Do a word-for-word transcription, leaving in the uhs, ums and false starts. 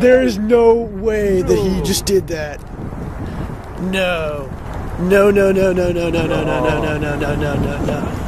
There is no way that he just did that. No. No, no, no, no, no, no, no, no, no, no, no, no, no, no.